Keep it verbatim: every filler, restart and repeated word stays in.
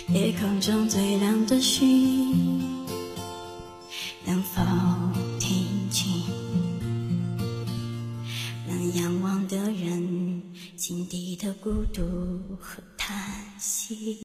夜空中最亮的星，能否听清？能仰望的人心底的孤独和叹息。